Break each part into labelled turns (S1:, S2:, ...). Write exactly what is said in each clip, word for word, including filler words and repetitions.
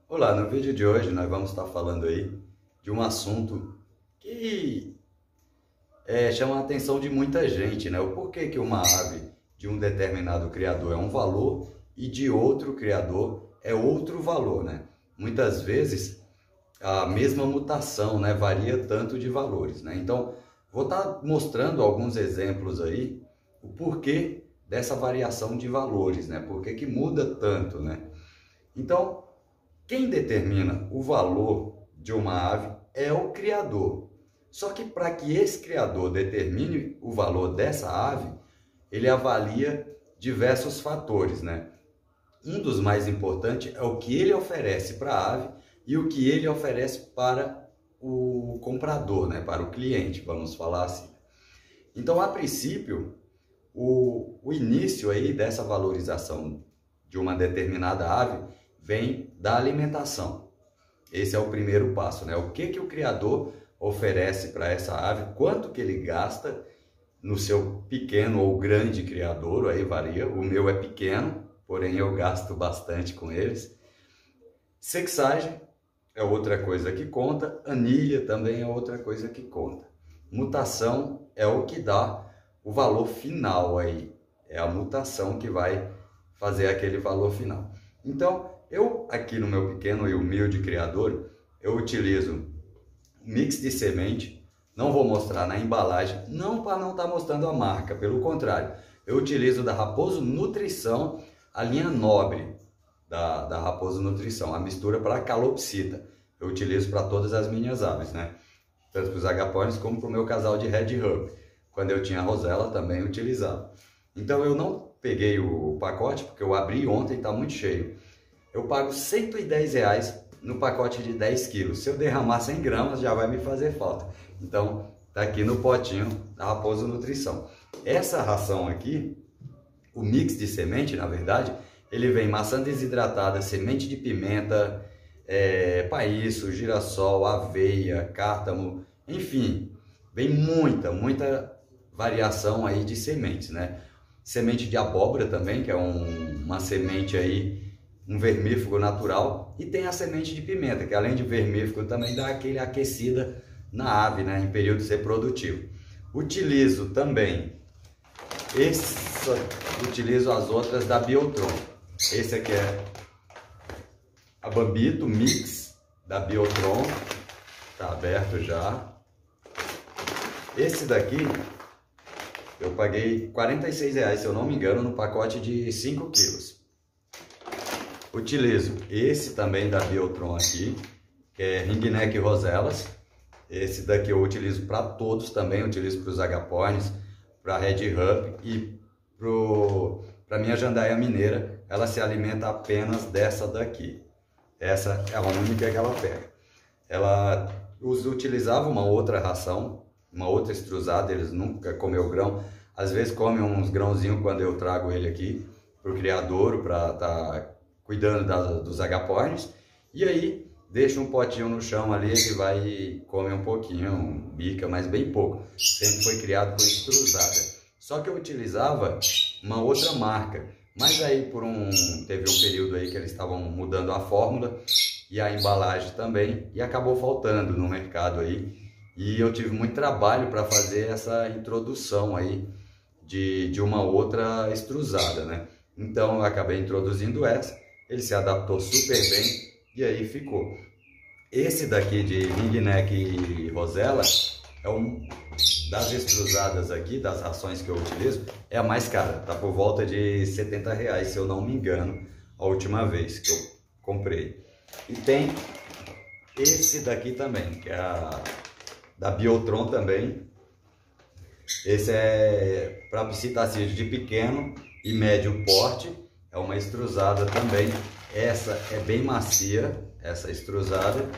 S1: Olá, no vídeo de hoje nós vamos estar falando aí de um assunto que é, chama a atenção de muita gente, né? O porquê que uma ave de um determinado criador é um valor e de outro criador é outro valor, né? Muitas vezes a mesma mutação, né, varia tanto de valores, né? Então, vou estar mostrando alguns exemplos aí, o porquê dessa variação de valores, né? Por que que muda tanto, né? Então, quem determina o valor de uma ave é o criador. Só que para que esse criador determine o valor dessa ave, ele avalia diversos fatores, né? Um dos mais importantes é o que ele oferece para a ave e o que ele oferece para o comprador, né? Para o cliente, vamos falar assim. Então, a princípio, o, o início aí dessa valorização de uma determinada ave vem da alimentação. Esse é o primeiro passo, né? O que que o criador oferece para essa ave, quanto que ele gasta no seu pequeno ou grande criador, aí varia. O meu é pequeno, porém eu gasto bastante com eles. Sexagem é outra coisa que conta, anilha também é outra coisa que conta. Mutação é o que dá o valor final aí, é a mutação que vai fazer aquele valor final. Então, eu aqui no meu pequeno e humilde criador, eu utilizo mix de semente, não vou mostrar na embalagem, não para não estar mostrando a marca, pelo contrário, eu utilizo da Raposo Nutrição, a linha nobre da, da Raposo Nutrição, a mistura para calopsita, eu utilizo para todas as minhas aves, né? Tanto para os agapornis como para o meu casal de Red Hub, quando eu tinha a Rosella também utilizava. Então eu não peguei o pacote, porque eu abri ontem e está muito cheio. Eu pago cento e dez reais no pacote de dez quilos. Se eu derramar cem gramas, já vai me fazer falta. Então, tá aqui no potinho da Raposo Nutrição. Essa ração aqui, o mix de semente, na verdade, ele vem maçã desidratada, semente de pimenta, é, paíço, girassol, aveia, cártamo, enfim, vem muita, muita variação aí de sementes, né? Semente de abóbora também, que é um, uma semente aí, um vermífugo natural, e tem a semente de pimenta, que além de vermífugo também dá aquele aquecida na ave, né, em período reprodutivo. Utilizo também, essa, utilizo as outras da Biotron. Esse aqui é a Bambito Mix da Biotron, tá aberto já. Esse daqui eu paguei quarenta e seis reais, se eu não me engano, no pacote de cinco quilos. Utilizo esse também da Biotron aqui, que é Ringneck Rosellas. Esse daqui eu utilizo para todos também, utilizo para os agapornis, para a Red Hub e para a minha jandaia mineira. Ela se alimenta apenas dessa daqui. Essa é a única que ela pega. Ela utilizava uma outra ração, uma outra extrusada, eles nunca comeu grão. Às vezes come uns grãozinhos quando eu trago ele aqui para o criadouro, para estar tá cuidando da, dos agapornis, e aí deixa um potinho no chão ali, ele vai e come um pouquinho, bica, mas bem pouco. Sempre foi criado com extrusada. Só que eu utilizava uma outra marca, mas aí por um teve um período aí que eles estavam mudando a fórmula e a embalagem também, e acabou faltando no mercado aí, e eu tive muito trabalho para fazer essa introdução aí de, de uma outra extrusada, né? Então eu acabei introduzindo essa. Ele se adaptou super bem e aí ficou. Esse daqui de Ringneck Rosella é um das extrusadas aqui, das rações que eu utilizo, é a mais cara. Tá por volta de setenta reais, se eu não me engano, a última vez que eu comprei. E tem esse daqui também, que é a da Biotron também. Esse é para psitacídeos de pequeno e médio porte. É uma extrusada também, essa é bem macia, essa extrusada,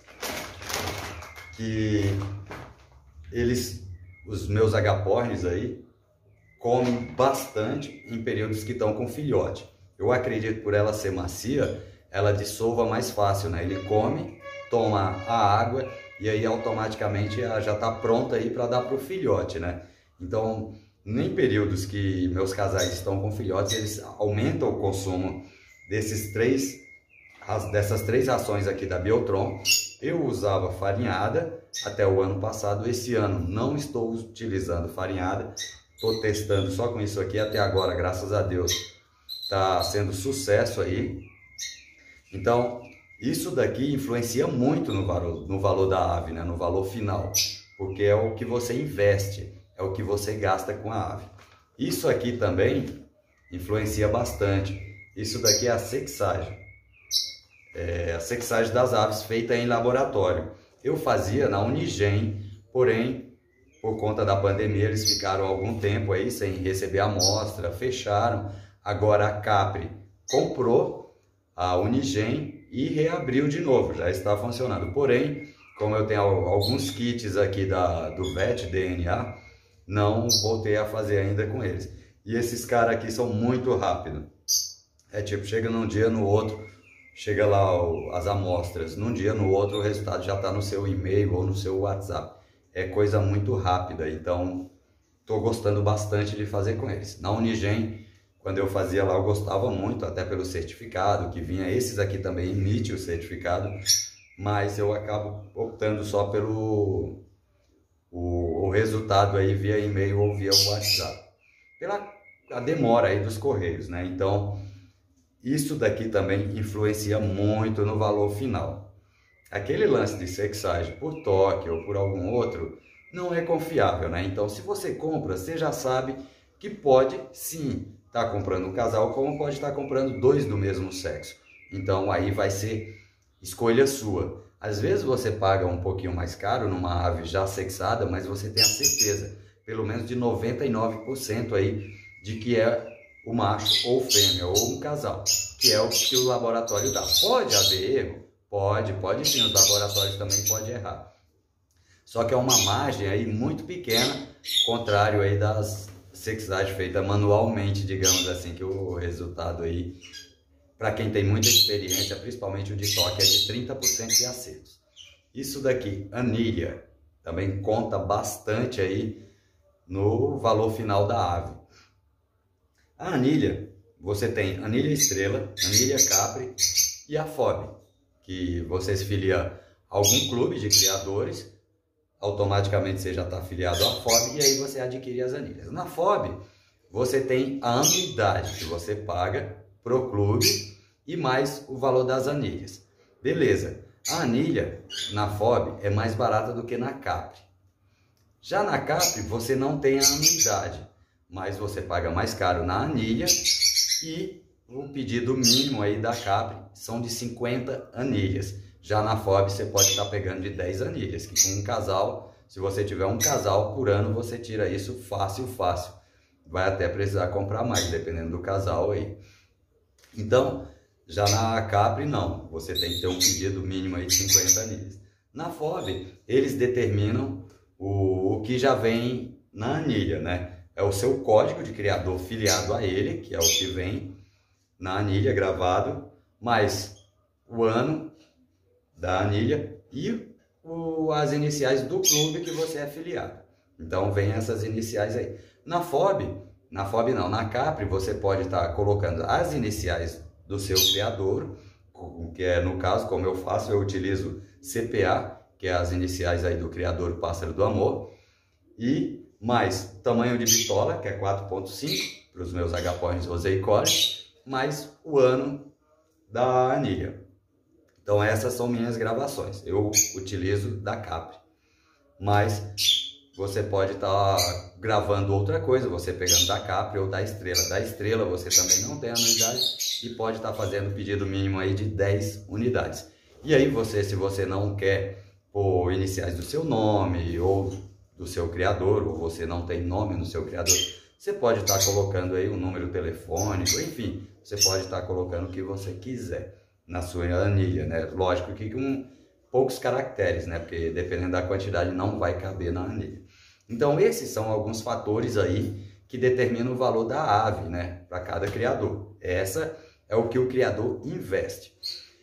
S1: que eles, os meus agapornis aí, comem bastante em períodos que estão com filhote. Eu acredito por ela ser macia, ela dissolva mais fácil, né? Ele come, toma a água e aí automaticamente ela já está pronta aí para dar para o filhote, né? Então, em períodos que meus casais estão com filhotes, eles aumentam o consumo desses três as, dessas três rações aqui da Biotron, eu usava farinhada até o ano passado. Esse ano não estou utilizando farinhada, estou testando só com isso aqui até agora, graças a Deus, está sendo sucesso aí. Então, isso daqui influencia muito no valor, no valor da ave, né? No valor final, porque é o que você investe, é o que você gasta com a ave. Isso aqui também influencia bastante. Isso daqui é a sexagem. É a sexagem das aves feita em laboratório. Eu fazia na Unigem, porém, por conta da pandemia, eles ficaram algum tempo aí sem receber amostra, fecharam. Agora a Capri comprou a Unigem e reabriu de novo, já está funcionando. Porém, como eu tenho alguns kits aqui da, do Vet D N A, não voltei a fazer ainda com eles. E esses caras aqui são muito rápidos. É tipo, chega num dia, no outro, chega lá o, as amostras. Num dia, no outro, o resultado já está no seu e-mail ou no seu WhatsApp. É coisa muito rápida, então estou gostando bastante de fazer com eles. Na Unigem, quando eu fazia lá, eu gostava muito, até pelo certificado que vinha. Esses aqui também emitem o certificado, mas eu acabo optando só pelo o, o resultado aí via e-mail ou via WhatsApp, pela a demora aí dos correios, né? Então, isso daqui também influencia muito no valor final. Aquele lance de sexagem por toque ou por algum outro não é confiável, né? Então, se você compra, você já sabe que pode sim estar comprando um casal, como pode estar comprando dois do mesmo sexo. Então, aí vai ser escolha sua. Às vezes você paga um pouquinho mais caro numa ave já sexada, mas você tem a certeza, pelo menos de noventa e nove por cento aí, de que é o macho ou fêmea ou um casal, que é o que o laboratório dá. Pode haver erro? Pode, pode sim, os laboratórios também podem errar. Só que é uma margem aí muito pequena, contrário aí das sexagens feitas manualmente, digamos assim, que o resultado aí, para quem tem muita experiência, principalmente o de toque, é de trinta por cento de acertos. Isso daqui, anilha, também conta bastante aí no valor final da ave. A anilha, você tem anilha estrela, anilha capri e a F O B, que você se filia a algum clube de criadores, automaticamente você já está afiliado à F O B e aí você adquire as anilhas. Na F O B, você tem a anuidade que você paga pro clube e mais o valor das anilhas. Beleza, a anilha na F O B é mais barata do que na Capri. Já na Capri você não tem a anuidade, mas você paga mais caro na anilha e o pedido mínimo aí da Capri são de cinquenta anilhas. Já na F O B você pode estar pegando de dez anilhas, que com um casal, se você tiver um casal por ano, você tira isso fácil, fácil. Vai até precisar comprar mais, dependendo do casal aí. Então, já na Capri não, você tem que ter um pedido mínimo aí de cinquenta anilhas. Na F O B, eles determinam o, o que já vem na anilha, né? É o seu código de criador filiado a ele, que é o que vem na anilha gravado, mais o ano da anilha e o, as iniciais do clube que você é filiado. Então, vem essas iniciais aí. Na F O B, na F O B não, na Capri você pode estar colocando as iniciais do seu criador, que é no caso, como eu faço, eu utilizo C P A, que é as iniciais aí do criador Pássaro do Amor, e mais tamanho de bitola, que é quatro ponto cinco, para os meus agapornis Roseicore, mais o ano da anilha. Então essas são minhas gravações, eu utilizo da Capri, mas você pode estar gravando outra coisa, você pegando da Capri ou da Estrela. Da Estrela você também não tem anuidade e pode estar fazendo o pedido mínimo aí de dez unidades. E aí você, se você não quer pôr iniciais do seu nome ou do seu criador, ou você não tem nome no seu criador, você pode estar colocando aí um número telefônico, enfim, você pode estar colocando o que você quiser na sua anilha, né? Lógico que com poucos caracteres, né? Porque dependendo da quantidade não vai caber na anilha. Então esses são alguns fatores aí que determinam o valor da ave, né? Para cada criador. Essa é o que o criador investe.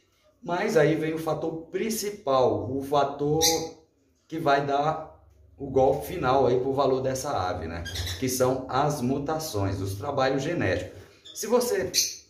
S1: Mas aí vem o fator principal, o fator que vai dar o golpe final aí para o valor dessa ave, né? Que são as mutações, os trabalhos genéticos. Se você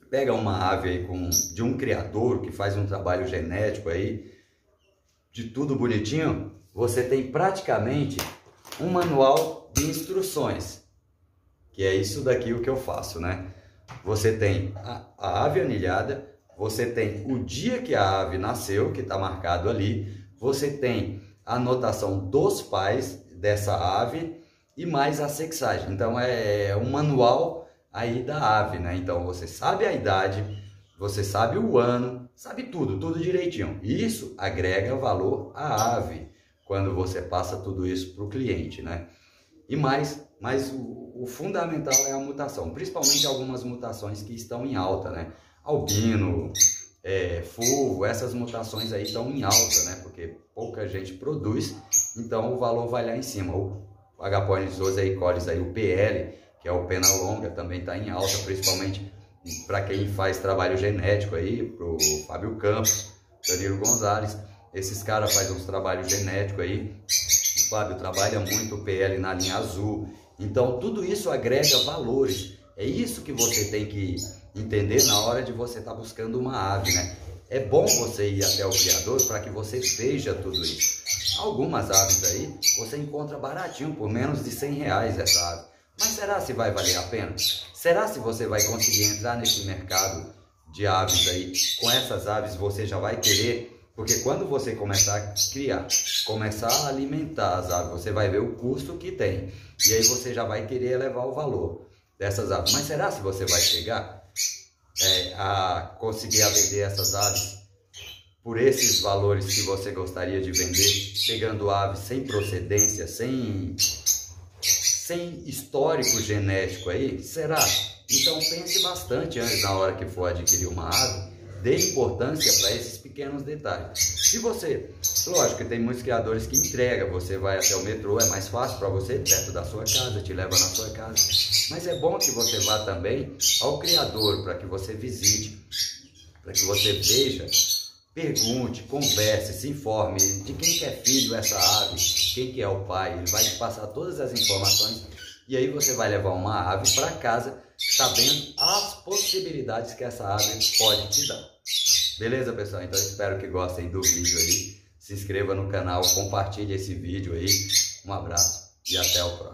S1: pega uma ave aí com, de um criador que faz um trabalho genético aí, de tudo bonitinho, você tem praticamente um manual de instruções, que é isso daqui o que eu faço, né? Você tem a, a ave anilhada, você tem o dia que a ave nasceu, que está marcado ali, você tem a anotação dos pais dessa ave e mais a sexagem. Então é um manual aí da ave, né? Então você sabe a idade, você sabe o ano, sabe tudo, tudo direitinho. Isso agrega valor à ave quando você passa tudo isso para o cliente, né? E mais, mas o, o fundamental é a mutação, principalmente algumas mutações que estão em alta, né? Albino, é, fulvo, essas mutações aí estão em alta, né? Porque pouca gente produz, então o valor vai lá em cima. O H. poli aí, colis aí, o P L, que é o pena longa, também está em alta, principalmente para quem faz trabalho genético aí, pro Fábio Campos, Danilo Gonzalez, esses caras fazem uns trabalhos genéticos aí. O Fábio trabalha muito o P L na linha azul. Então tudo isso agrega valores. É isso que você tem que entender na hora de você estar tá buscando uma ave, né? É bom você ir até o criador para que você veja tudo isso. Algumas aves aí você encontra baratinho, por menos de cem reais essa ave. Mas será se vai valer a pena? Será se você vai conseguir entrar nesse mercado de aves aí? Com essas aves você já vai querer... Porque quando você começar a criar, começar a alimentar as aves, você vai ver o custo que tem. E aí você já vai querer elevar o valor dessas aves. Mas será se você vai chegar é, a conseguir a vender essas aves por esses valores que você gostaria de vender, pegando aves sem procedência, sem, sem histórico genético aí? Será? Então pense bastante antes, na hora que for adquirir uma ave. Dê importância para esses pequenos detalhes. Se você, lógico que tem muitos criadores que entregam, você vai até o metrô, é mais fácil para você, perto da sua casa, te leva na sua casa. Mas é bom que você vá também ao criador, para que você visite, para que você veja, pergunte, converse, se informe de quem que é filho essa ave, quem que é o pai. Ele vai te passar todas as informações e aí você vai levar uma ave para casa, sabendo as possibilidades que essa ave pode te dar. Beleza, pessoal? Então espero que gostem do vídeo aí. Se inscreva no canal, compartilhe esse vídeo aí. Um abraço e até o próximo.